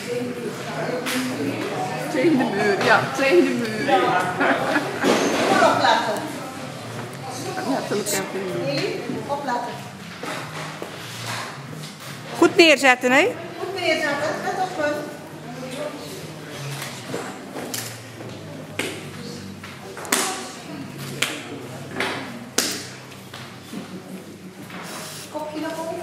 Tegen de muur, ja, tegen de muur. Opletten. Letterlijk en figuurlijk. Opletten. Goed neerzetten, hè? Goed neerzetten, let op me. Kopje naar boven.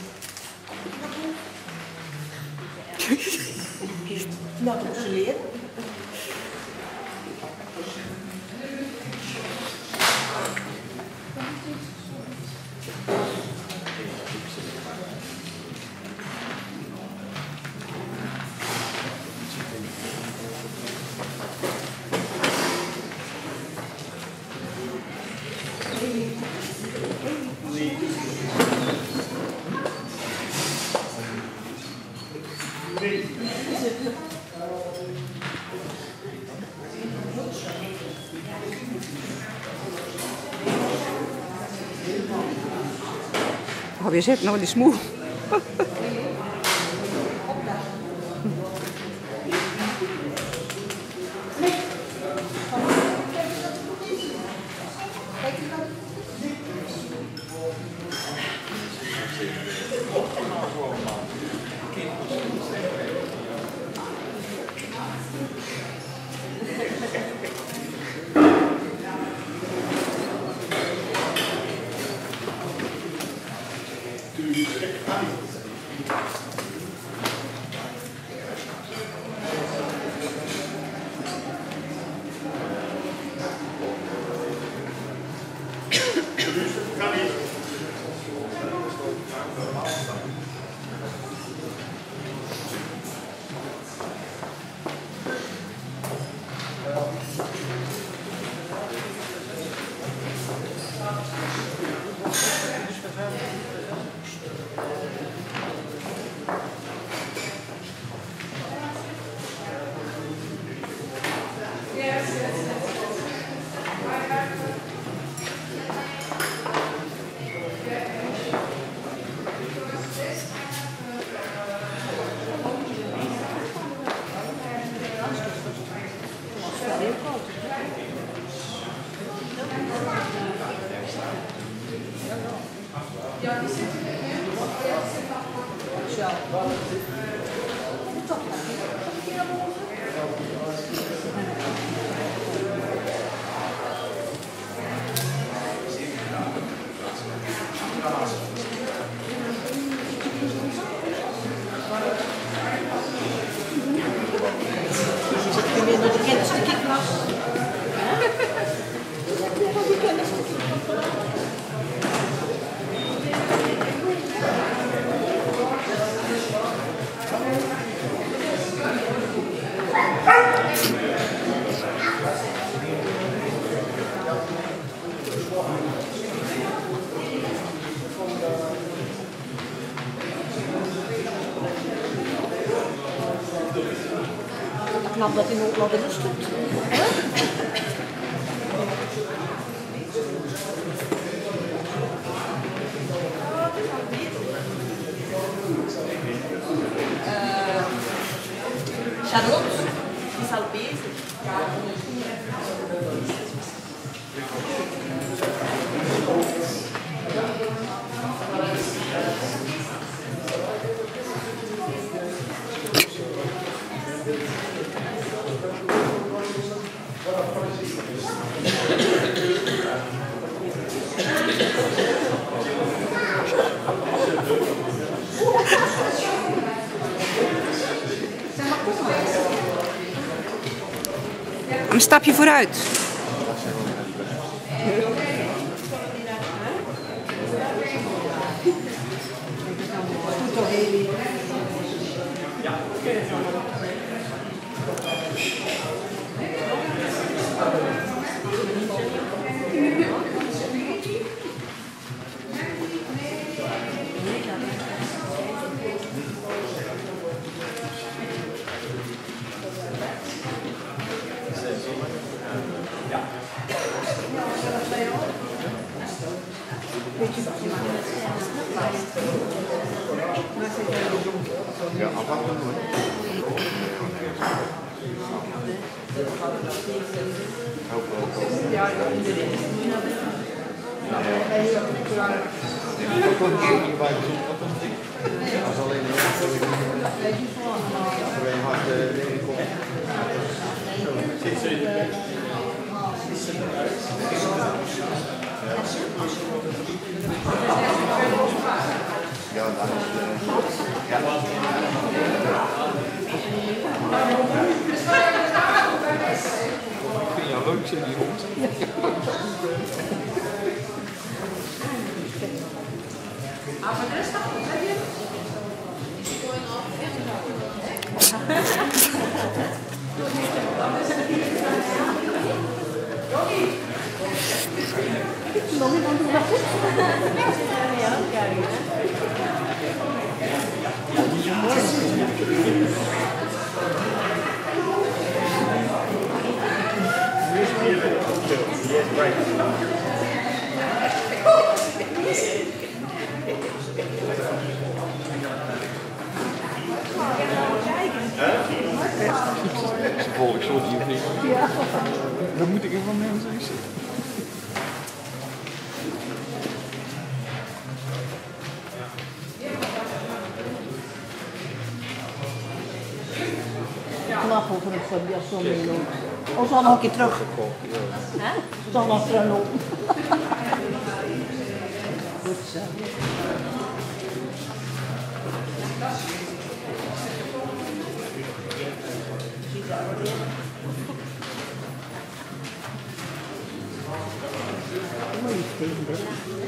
Nou, dat is leren. Oh, je zit nog die smoel. Knap dat hij nog wat in rust doet. Charlotte is al bezig. Een stapje vooruit. Ja, afwachten hoor. vind jou leuk, zeg die hond. Ze volgt zo die niet. Ja. Dan moet ik er van mensen zitten. Knap over het zo'n miljoen. Of zal nog een keer terug. Hè? Zal nog terug lopen. Goed zo. Mooi vinden.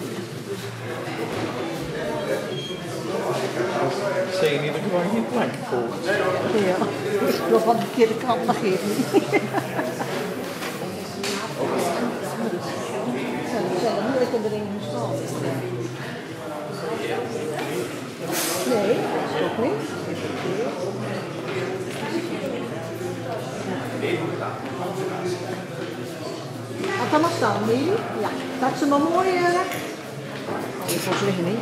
Zeg je niet dat ik gewoon geen plank volgt? Ja, ik loop aan de verkeerde kant, maar geeft niet. Ik heb erin gestaan. Nee, dat is toch niet. Had dat maar staan, nee? Ja, dat ze maar mooi. Ik was liggen niet.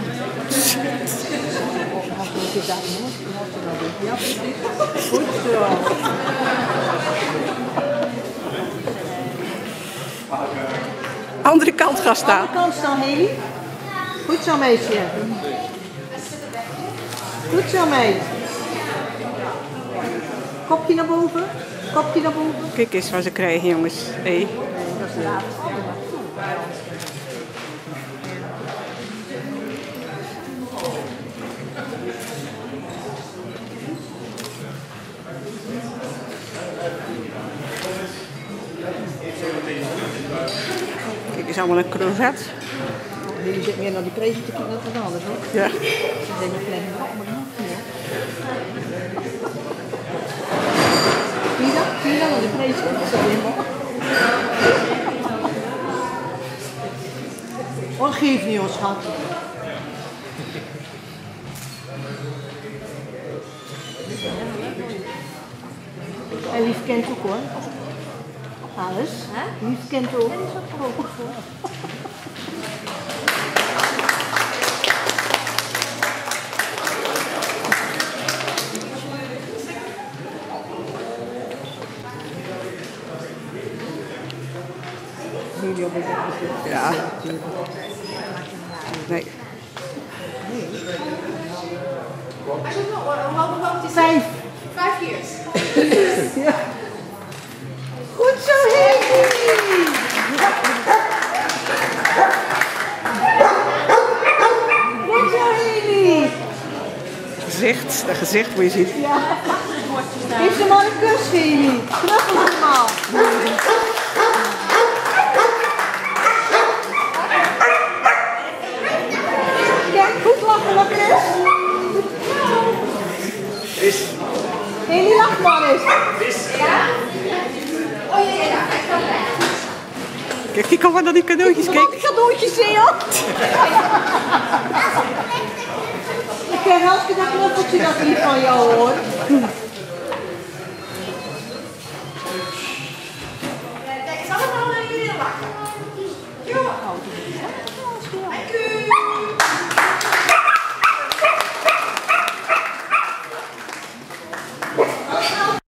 Ja, goed zo. Andere kant gaan staan. Andere kant staan, Heli. Goed zo, meisje. Goed zo, meid. Kopje naar boven. Kopje naar boven. Kijk eens wat ze krijgen, jongens. Hey. Dat is de laatste. Kijk eens allemaal een crozet. Jullie zitten meer naar die prijzen te kijken dan wat anders, hoor. Ja. Ze zijn nog klein maar nog niet. Zie je dat? Naar de prijzen? Dat is helemaal. Oh, geef niet, ons schat. En lief kent ook, hoor. Alles. Lief kent ook. Ja. Nee. 5. 5 years. Ja. Goed zo, Heli! Goed zo, Heli! Gezicht, dat gezicht moet je zien. Ja. Geef ze maar een kus, Heli. Knuffel ze maar. Kijk, goed lachen, wat is. Heli, lach maar eens. Kijk al wat naar die cadeautjes, Wat kijk. die cadeautjes zie je? Ik krijg elke dag een knuffeltje dat niet van jou, hoor. Ik zal het al naar jullie lachen. Dank u.